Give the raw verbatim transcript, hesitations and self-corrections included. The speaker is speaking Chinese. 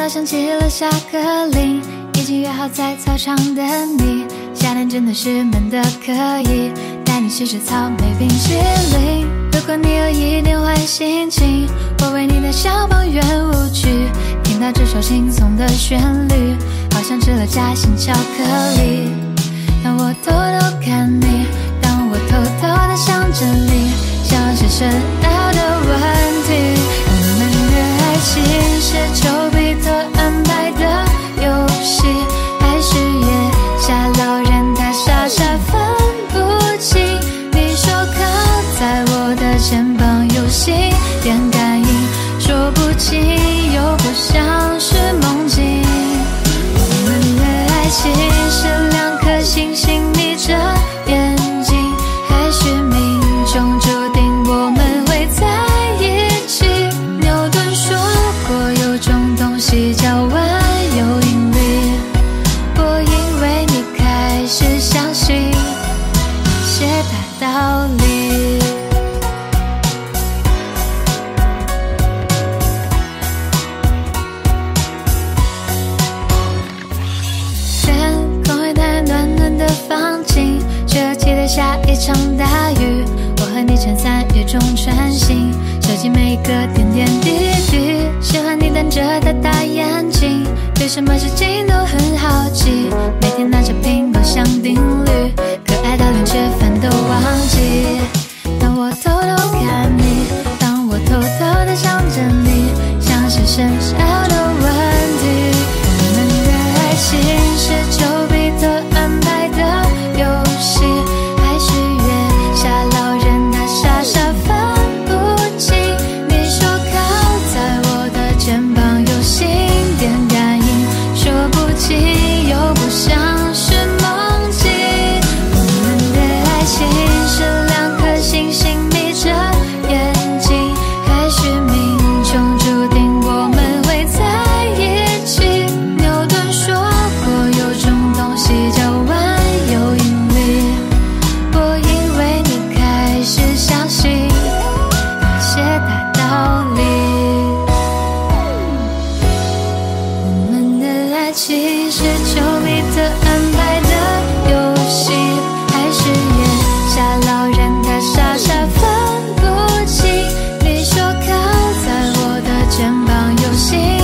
到响起了下课铃，已经约好在操场等你。夏天真的是闷得可以，带你吃吃草莓冰淇淋。如果你有一点坏心情，我为你的小邦圆舞曲。听到这首轻松的旋律，好像吃了夹心巧克力。当我偷偷看你，当我偷偷的想着你，像是深奥的问题。我们的爱情是丘比特安排的游戏，还是月下老人他傻傻分不清？你说靠在我的肩膀有心电感应，说不清又不像是梦境。我们的爱情是两颗星星眯着眼睛，还是命中注定我们会在一起？牛顿说过有种东西叫万有引力，我因为你开始相信一些大道理。天空会太暖暖的放晴，却又期待下一场大雨。我和你撑伞雨中穿行，收集每一个点点滴滴。喜欢你瞪着的大眼睛，对什么事情都很好奇。每天拿着苹果想定律，可爱到连吃饭都忘记。当我偷偷看你，当我偷偷的想着你，像是深奥的问题。我们的爱情是丘比特安排的游戏，还是月下老人他傻傻分不清？你说靠在我的肩膀有心电感应，说不清又不像是梦境。我们的爱情是两颗星星眯着眼睛，还是命中注定我们会在一起？牛顿说过有种东西叫万有引力，我因为你开始相信一些大道理。我们的爱情是丘比特安排的游戏，还是月下老人他傻傻分不清？你说靠在我的肩膀有心